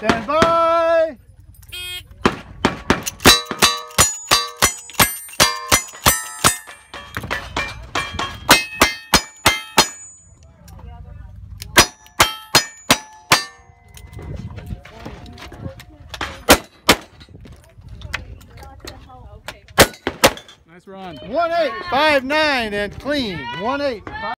Stand by. Nice run. 1-8, 5-9, and clean. 1-8.